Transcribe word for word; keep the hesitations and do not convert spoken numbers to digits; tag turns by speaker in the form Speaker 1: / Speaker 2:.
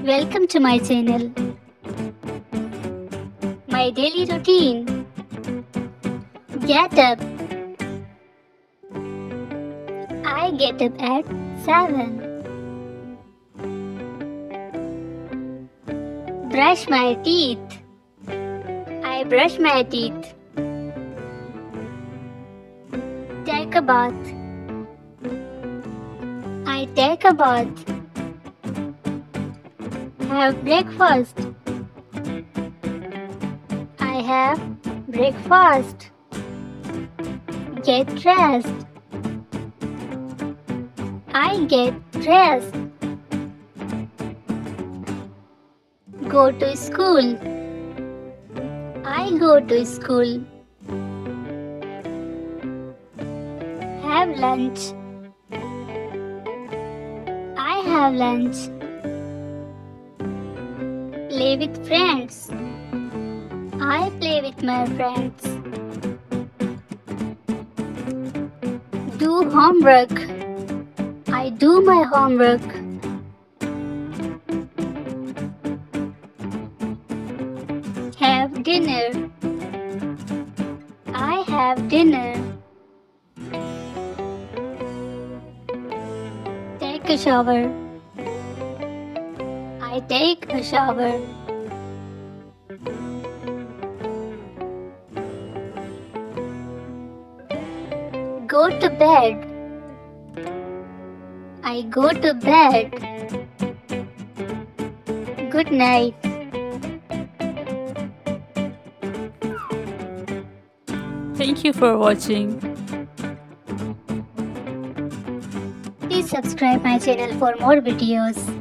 Speaker 1: Welcome to my channel. My daily routine. Get up. I get up at seven. Brush my teeth. I brush my teeth. Take a bath. I take a bath. Have breakfast. I have breakfast. Get dressed. I get dressed. Go to school. I go to school. Have lunch. I have lunch. Play with friends. I play with my friends. Do homework. I do my homework. Have dinner. I have dinner. Take a shower. I take a shower. Go to bed. I go to bed. Good night.
Speaker 2: Thank you for watching.
Speaker 1: Please subscribe my channel for more videos.